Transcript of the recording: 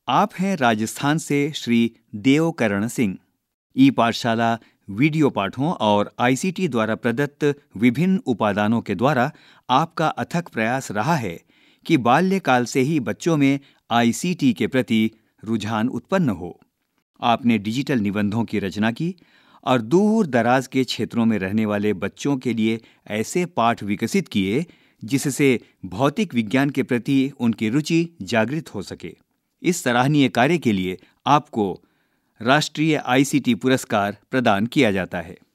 आप हैं राजस्थान से श्री देवकरण सिंह। ई पाठशाला वीडियो पाठों और आईसीटी द्वारा प्रदत्त विभिन्न उपादानों के द्वारा आपका अथक प्रयास रहा है कि बाल्यकाल से ही बच्चों में आईसीटी के प्रति रुझान उत्पन्न हो। आपने डिजिटल निबंधों की रचना की और दूर दराज के क्षेत्रों में रहने वाले बच्चों के लिए ऐसे पाठ विकसित किए जिससे भौतिक विज्ञान के प्रति उनकी रुचि जागृत हो सके। इस सराहनीय कार्य के लिए आपको राष्ट्रीय आईसीटी पुरस्कार प्रदान किया जाता है।